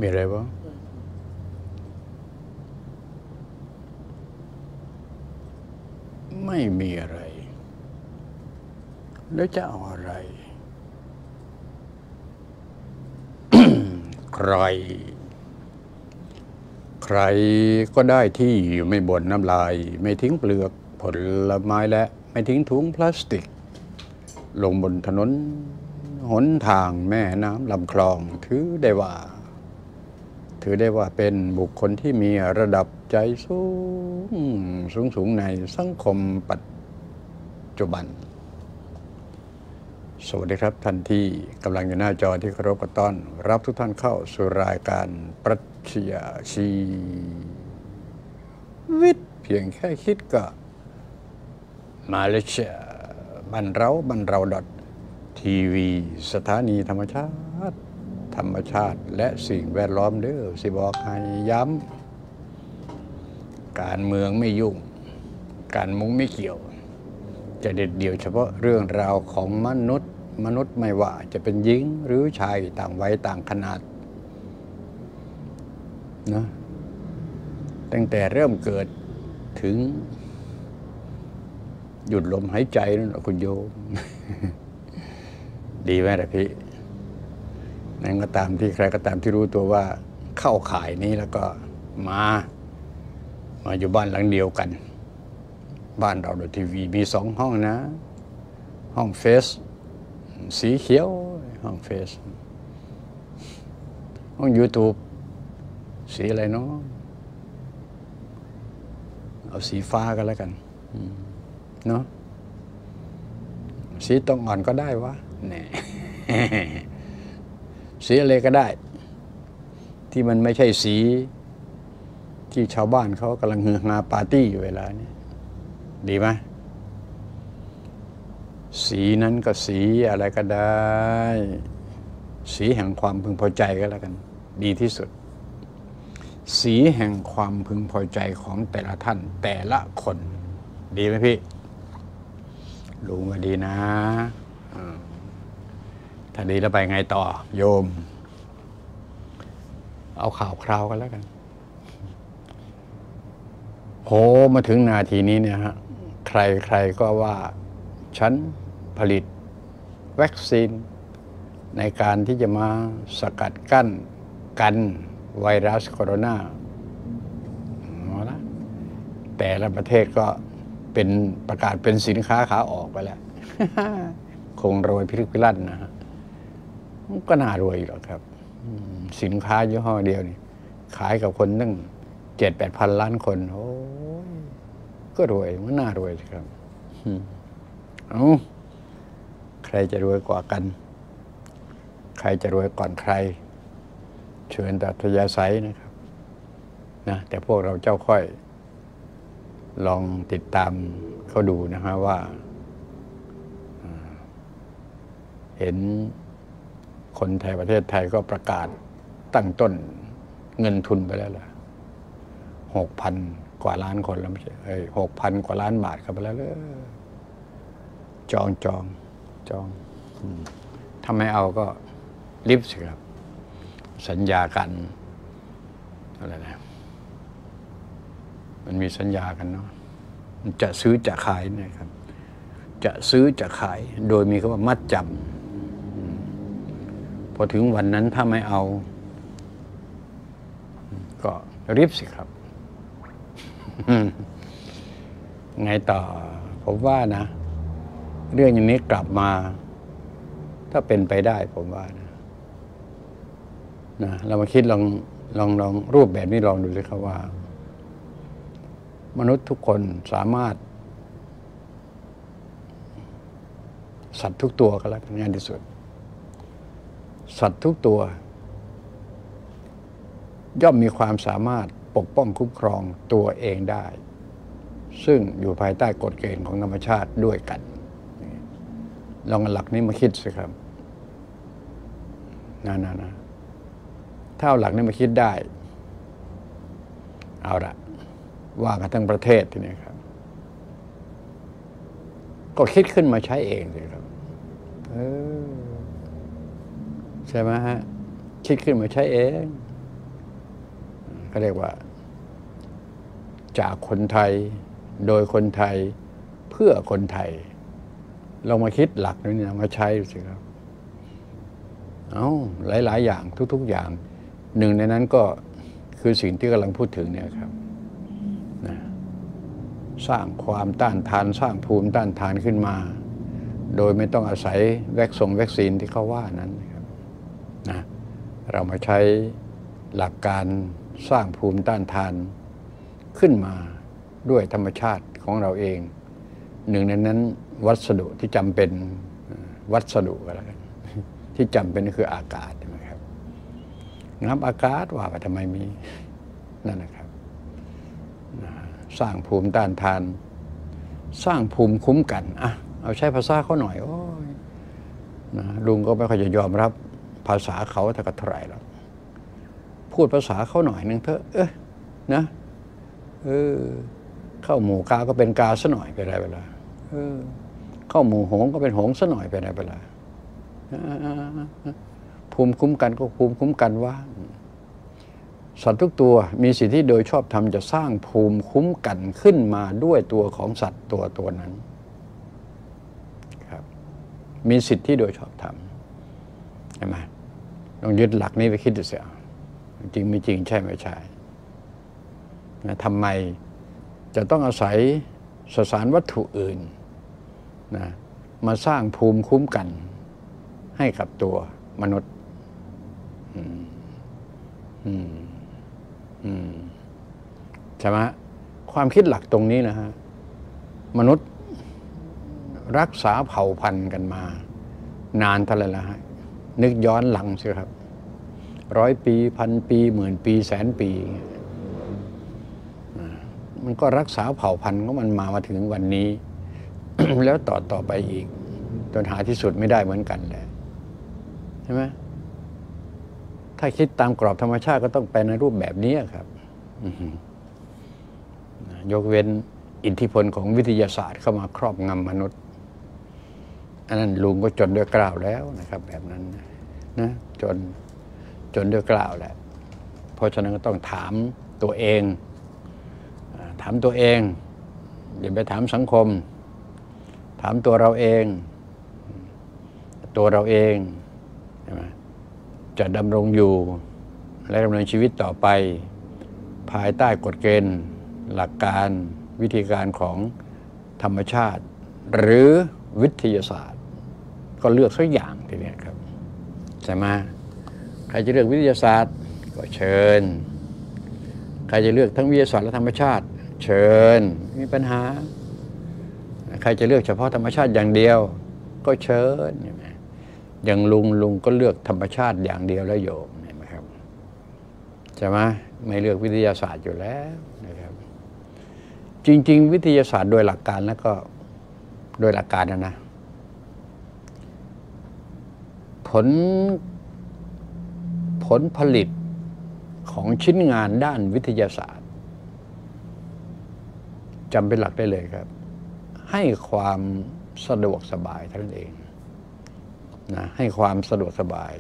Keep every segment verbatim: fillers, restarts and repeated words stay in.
มีอะไรบ้างไม่มีอะไรแล้วจะเอาอะไร ใครใครก็ได้ที่ไม่บ่นน้ำลายไม่ทิ้งเปลือกผลไม้และไม่ทิ้งถุงพลาสติกลงบนถนนหนทางแม่น้ำลำคลองถือได้ว่าถือได้ว่าเป็นบุคคลที่มีระดับใจสูงสูงสูงในสังคมปัจจุบันสวัสดีครับท่านที่กำลังอยู่หน้าจอที่เคารพต้อนรับทุกท่านเข้าสู่รายการปรัชญาชีวิตเพียงแค่คิดก็มาเลเซียบ้านเราบ้านเราดอททีวีสถานีธรรมชาติธรรมชาติและสิ่งแวดล้อมเด้อสิบอกให้ย้ำการเมืองไม่ยุ่งการมุ้งไม่เกี่ยวจะเด็ดเดี่ยวเฉพาะเรื่องราวของมนุษย์มนุษย์ไม่ว่าจะเป็นหญิงหรือชายต่างวัยต่างขนาดนะตั้งแต่เริ่มเกิดถึงหยุดลมหายใจนั่นแหละคุณโยม ดีไหมล่ะพี่นั่นก็ตามที่ใครก็ตามที่รู้ตัวว่าเข้าข่ายนี้แล้วก็มามาอยู่บ้านหลังเดียวกันบ้านเราโดยทีวีมีสองห้องนะห้องเฟซสีเขียวห้องเฟซห้อง YouTube สีอะไรเนาะเอาสีฟ้ากันแล้วกันเนาะสีตรงอ่อนก็ได้วะแน่ สีอะไรก็ได้ที่มันไม่ใช่สีที่ชาวบ้านเขากำลังฮือฮาปาร์ตี้อยู่เวลานี้ดีไหมสีนั้นก็สีอะไรก็ได้สีแห่งความพึงพอใจก็แล้วกันดีที่สุดสีแห่งความพึงพอใจของแต่ละท่านแต่ละคนดีไหมพี่รู้มาดีนะถ้าดีแล้วไปไงต่อโยมเอาข่าวคราวกันแล้วกันโหมาถึงนาทีนี้เนี่ยฮะใครใครก็ว่าฉันผลิตวัคซีนในการที่จะมาสกัดกั้นกันไวรัสโคโรนาเอาละแต่ละประเทศก็เป็นประกาศเป็นสินค้าขาออกไปแล้ว คงรวยพิลึกพิลั่นนะฮะก็น่ารวยอยู่หรอกครับสินค้ายี่ห้อเดียวนี่ขายกับคนตั้งเจ็ดแปดพันล้านคนโอ้ก็รวยมันน่ารวยครับเอาใครจะรวยกว่ากันใครจะรวยก่อนใครเชิญตัทยาศัยนะครับนะแต่พวกเราเจ้าค่อยลองติดตามเขาดูนะฮะว่าเห็นคนไทยประเทศไทยก็ประกาศตั้งต้นเงินทุนไปแล้วล่ะหกพันกว่าล้านคนแล้วไม่ใช่เอ้ยหกพันกว่าล้านบาทเข้าไปแล้วเลยจองจองจองถ้าไม่เอาก็รีบสิครับสัญญากันอะไรนะมันมีสัญญากันเนาะจะซื้อจะขายนะครับจะซื้อจะขายโดยมีคำว่ามัดจำพอถึงวันนั้นถ้าไม่เอาก็รีบสิครับ ไงต่อผมว่านะเรื่องอย่างนี้กลับมาถ้าเป็นไปได้ผมว่านะนะเรามาคิดลองลองลองรูปแบบนี้ลองดูเลยครับว่ามนุษย์ทุกคนสามารถสัตว์ทุกตัวก็แล้วกันง่ายที่สุดสัตว์ทุกตัวย่อมมีความสามารถปกป้องคุ้มครองตัวเองได้ซึ่งอยู่ภายใต้กฎเกณฑ์ของธรรมชาติด้วยกันลองหลักนี้มาคิดสิครับนะนะนะถ้าเอาหลักนี้มาคิดได้เอาละว่ากันทั้งประเทศทีนี้ครับก็คิดขึ้นมาใช้เองเลยครับเออใช่ไหมฮะคิดขึ้นมาใช้เองเขาเรียกว่าจากคนไทยโดยคนไทยเพื่อคนไทยเรามาคิดหลักนี้นะมาใช้ดูสิครับเอาหลายๆอย่างทุกๆอย่างหนึ่งในนั้นก็คือสิ่งที่กำลังพูดถึงเนี่ยครับนะสร้างความต้านทานสร้างภูมิต้านทานขึ้นมาโดยไม่ต้องอาศัยวัคซีนวัคซีนที่เขาว่านั้นนะครับนะเรามาใช้หลักการสร้างภูมิต้านทานขึ้นมาด้วยธรรมชาติของเราเองหนึ่งในนั้นวัสดุที่จำเป็นวัสดุอะไรกันที่จำเป็นก็คืออากาศใช่ไหมครับน้ำอากาศว่าไปทำไมมีนั่นนะครับสร้างภูมิต้านทานสร้างภูมิคุ้มกันอ่ะเอาใช้ภาษาเขาหน่อยโอ้ยนะลุงก็ไม่ค่อยจะยอมรับภาษาเขาแต่ก็เท่าไหร่แล้วพูดภาษาเขาหน่อยนึงเถอะเออนะเออเข้าหมู่กาก็เป็นกาซะหน่อยไปไรเวลาเออเข้าหมู่หงก็เป็นหงซะหน่อยไปไรเวลาภูมิคุ้มกันก็ภูมิคุ้มกันว่าสัตว์ทุกตัวมีสิทธิโดยชอบธรรมจะสร้างภูมิคุ้มกันขึ้นมาด้วยตัวของสัตว์ตัวตัวนั้นครับมีสิทธิโดยชอบธรรมใช่ไหมต้องยึดหลักนี้ไปคิดดูเสียจริงไม่จริงใช่ไม่ใช่นะทำไมจะต้องอาศัยสสารวัตถุอื่นนะมาสร้างภูมิคุ้มกันให้กับตัวมนุษย์อืมอืมอืมใช่ไหมความคิดหลักตรงนี้นะฮะมนุษย์รักษาเผ่าพันธุ์กันมานานเท่าไหร่แล้วฮะนึกย้อนหลังสิครับร้อยปีพันปีหมื่นปีแสนปีมันก็รักษาเผ่าพันธุ์ของมันมามาถึงวันนี้ แล้วต่อต่อไปอีกจนหาที่สุดไม่ได้เหมือนกันแหละใช่ไหมถ้าคิดตามกรอบธรรมชาติก็ต้องไปในรูปแบบนี้ครับยกเว้นอิทธิพลของวิทยาศาสตร์เข้ามาครอบงำมนุษย์อันนั้นลุงก็จนด้วยกล่าวแล้วนะครับแบบนั้นนะจนจนด้วยกล่าวแหละเพราะฉะนั้นก็ต้องถามตัวเองถามตัวเองอย่าไปถามสังคมถามตัวเราเองตัวเราเองใช่ไหมจะดำรงอยู่และดำเนินชีวิตต่อไปภายใต้กฎเกณฑ์หลักการวิธีการของธรรมชาติหรือวิทยาศาสตร์ก็เลือกสักอย่างทีนี้ครับใช่ไหมใครจะเลือกวิทยาศาสตร์ก็เชิญใครจะเลือกทั้งวิทยาศาสตร์และธรรมชาติเชิญไม่มีปัญหาใครจะเลือกเฉพาะธรรมชาติอย่างเดียวก็เชิญอย่างลุงลุงก็เลือกธรรมชาติอย่างเดียวแล้วโยมเห็นไหมครับใช่ไหมไม่เลือกวิทยาศาสตร์อยู่แล้วนะครับจริงๆวิทยาศาสตร์โดยหลักการแล้วก็โดยหลักการนะนะผลผลผลิตของชิ้นงานด้านวิทยาศาสตร์จำเป็นหลักได้เลยครับให้ความสะดวกสบายเท่านั้นเองนะให้ความสะดวกสบาย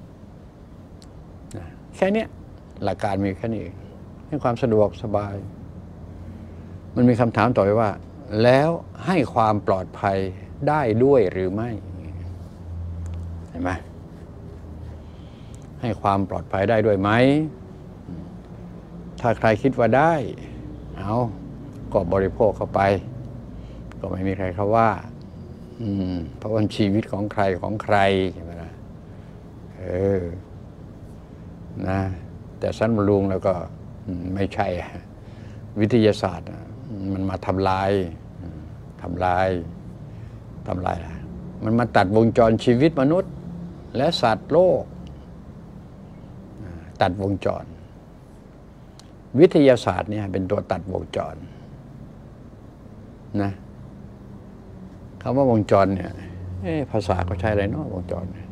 นะแค่นี้หลักการมีแค่นี้เองให้ความสะดวกสบายมันมีคำถามต่อไปว่าแล้วให้ความปลอดภัยได้ด้วยหรือไม่เห็นไหมให้ความปลอดภัยได้ด้วยไหมถ้าใครคิดว่าได้เอาก็บริโภคเข้าไปก็ไม่มีใครเขาว่าอืมเพราะว่าชีวิตของใครของใครใช่ไหมล่ะเออนะแต่สั้นบำรุงแล้วก็ไม่ใช่วิทยาศาสตร์มันมาทำลายทำลายทำลายอะไรมันมาตัดวงจรชีวิตมนุษย์และสัตว์โลกตัดวงจรวิทยาศาสตร์เนี่ยเป็นตัวตัดวงจรนะคำว่าวงจรเนี่ยภาษาเขาใช้อะไรเนาะวงจรเนี่ย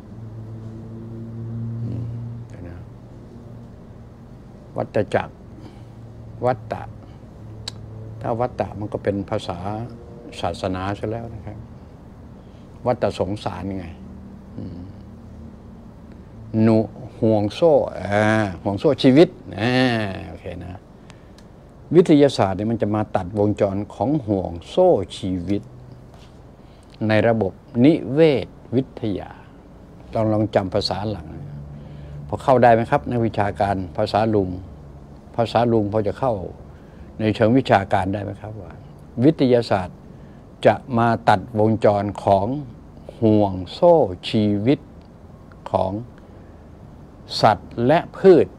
วัฏจักรวัฏฏะถ้าวัฏฏะมันก็เป็นภาษาศาสนาซะแล้วนะครับวัฏฏะสงสารไงนุห่วงโซ่อ่าห่วงโซ่ชีวิตอ่าโอเคนะวิทยาศาสตร์เนี่ยมันจะมาตัดวงจรของห่วงโซ่ชีวิตในระบบนิเวศวิทยาลองลองจำภาษาหลังพอเข้าได้ไหมครับในวิชาการภาษาลุงภาษาลุงพอจะเข้าในเชิงวิชาการได้ไหมครับว่าวิทยาศาสตร์จะมาตัดวงจรของห่วงโซ่ชีวิตของสัตว์และพืช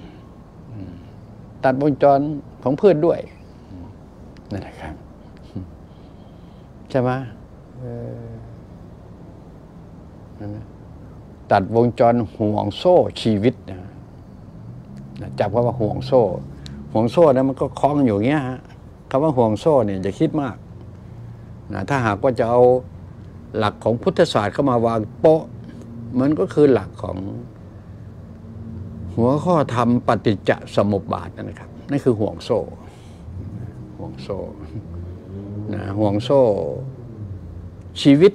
ตัดวงจรของพืชด้วยนั่นแหละครับใช่ไหมตัดวงจรห่วงโซ่ชีวิตนะจับคำว่าห่วงโซ่ห่วงโซ่นะมันก็คล้องอยู่อย่างเงี้ยฮะคำว่าห่วงโซ่เนี่ยอย่าคิดมากนะถ้าหากว่าจะเอาหลักของพุทธศาสตร์เข้ามาวางโป๊ะมันก็คือหลักของหัวข้อธรรมปฏิจจสมุปบาทนั่นนะครับนั่นคือห่วงโซ่ห่วงโซ่นะห่วงโซ่ชีวิต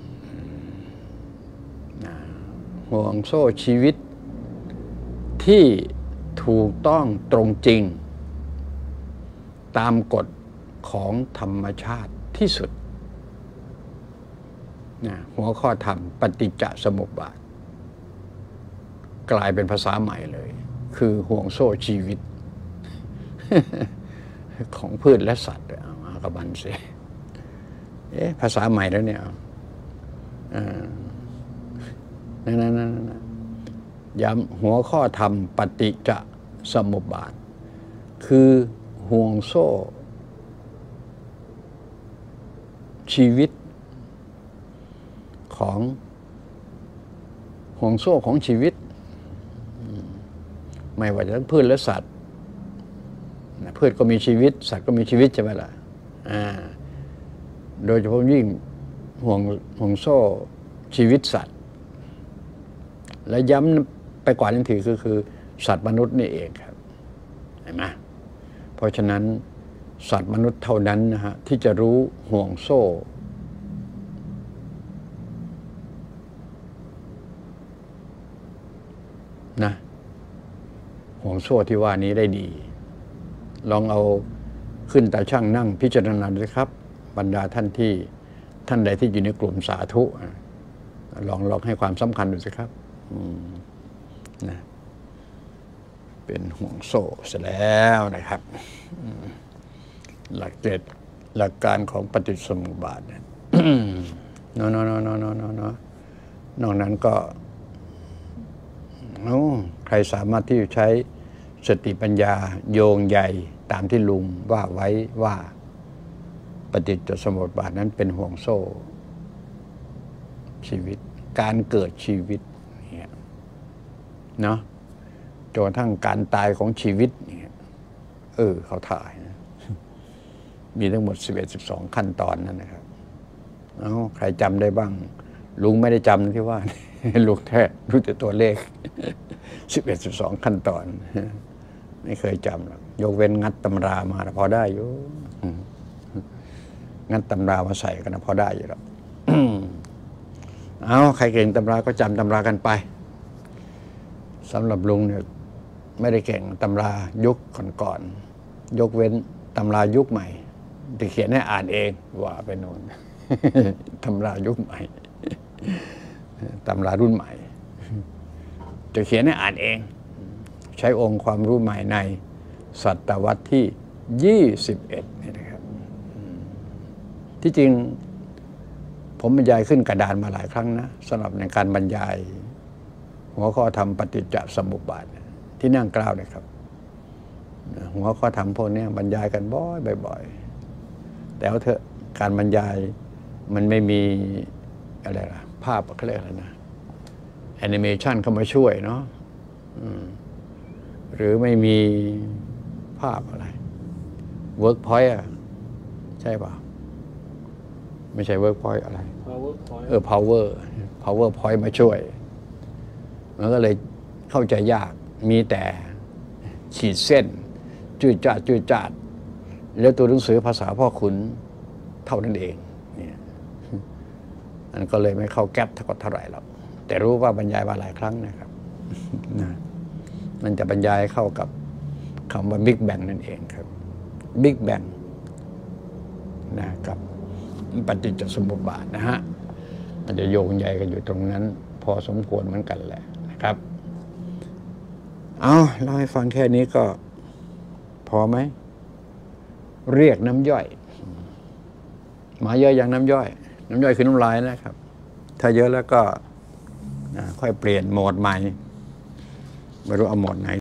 นะห่วงโซ่ชีวิตที่ถูกต้องตรงจริงตามกฎของธรรมชาติที่สุดนะหัวข้อธรรมปฏิจจสมุปบาทกลายเป็นภาษาใหม่เลยคือห่วงโซ่ชีวิต ของพืชและสัตว์เอามากระบันสิเอ๊ะภาษาใหม่แล้วเนี่ยนั่นนั่นนั่นย้ำหัวข้อธรรมปฏิจจสมุปบาทคือห่วงโซ่ชีวิตของห่วงโซ่ของชีวิตไม่ว่าจะทั้งพืชและสัตว์พืชก็มีชีวิตสัตว์ก็มีชีวิตใช่ไหมล่ะโดยเฉพาะยิ่งห่วงห่วงโซ่ชีวิตสัตว์และย้ำไปกว่านั้นทีก็คือสัตว์มนุษย์นี่เองครับเห็นไหมเพราะฉะนั้นสัตว์มนุษย์เท่านั้นนะฮะที่จะรู้ห่วงโซ่นะห่วงโซ่ที่ว่านี้ได้ดีลองเอาขึ้นตาช่างนั่งพิจารณาดูครับบรรดาท่านที่ท่านใดที่อยู่ในกลุ่มสาธุลองลองให้ความสำคัญดูสิครับนะเป็นห่วงโซ่เสร็จแล้วนะครับหลักเกณฑ์หลักการของปฏิจจสมุปบาทเนี่ยนอนนอนนอนนอนนอนนอกนั้นก็ใครสามารถที่จะใช้สติปัญญาโยงใยตามที่ลุงว่าไว้ว่าปฏิจจสมุปบาทนั้นเป็นห่วงโซ่ชีวิตการเกิดชีวิตเนี่ยเนาะจนกระทั่งการตายของชีวิตเนี่ยเออเขาถ่ายนะมีทั้งหมดสิบเอ็ดสิบสองขั้นตอนนั่นนะครับเอ้าใครจำได้บ้างลุงไม่ได้จำที่ว่าลุงแท้รู้แต่ตัวเลขสิบเอ็ดสิบสองขั้นตอนไม่เคยจำหรอกยกเว้นงัดตำรามาพอได้อยู่งัดตำรามาใส่กันพอได้อยู่หรอกเอาใครเก่งตำราก็จำตำรากันไปสำหรับลุงเนี่ยไม่ได้เก่งตำรายุคก่อนๆยกเว้นตำรายุคใหม่จะเขียนให้อ่านเองว่าไปโน่นตำรายุคใหม่ตำรารุ่นใหม่จะเขียนให้อ่านเองใช้องค์ความรู้ใหม่ในศตวรรษที่ยี่สิบเอ็ดนี่นะครับที่จริงผมบรรยายขึ้นกระดานมาหลายครั้งนะสำหรับในการบรรยายหัวข้อธรรมปฏิจจสมุปบาทที่นั่งกล่าวนะครับหัวข้อธรรมพวกนี้บรรยายกันบ่อยบ่อยแต่ว่าเถอะการบรรยายมันไม่มีอะไรล่ะภาพเขาเรียกอะไรนะแอนิเมชันเข้ามาช่วยเนาะหรือไม่มีภาพอะไรเวิร์กพอยต์อะใช่ป่ะไม่ใช่เวิร์กพอยต์อะไรเออ power power point มาช่วยมันก็เลยเข้าใจยากมีแต่ขีดเส้นจืดจาดจืดจาดแล้วตัวหนังสือภาษาพ่อขุนเท่านั้นเองเนี่ยมันก็เลยไม่เข้าแก๊ปเท่าไหร่หรอกแต่รู้ว่าบรรยายมาหลายครั้งนะครับนะมันจะบรรยายเข้ากับคำว่าบิ๊กแบงนั่นเองครับบิ๊กแบงนะกับปฏิจจสมุปบาทนะฮะมันจะโยงใยกันอยู่ตรงนั้น พอสมควรเหมือนกันแหละนะครับเอาเล่าให้ฟังแค่นี้ก็พอไหมเรียกน้ำย่อยหมาเยอะอย่างน้ำย่อยน้ำย่อยคือน้ำลายนะครับถ้าเยอะแล้วก็ค่อยเปลี่ยนโหมดใหม่ไม่รู้เอาโหมดไหน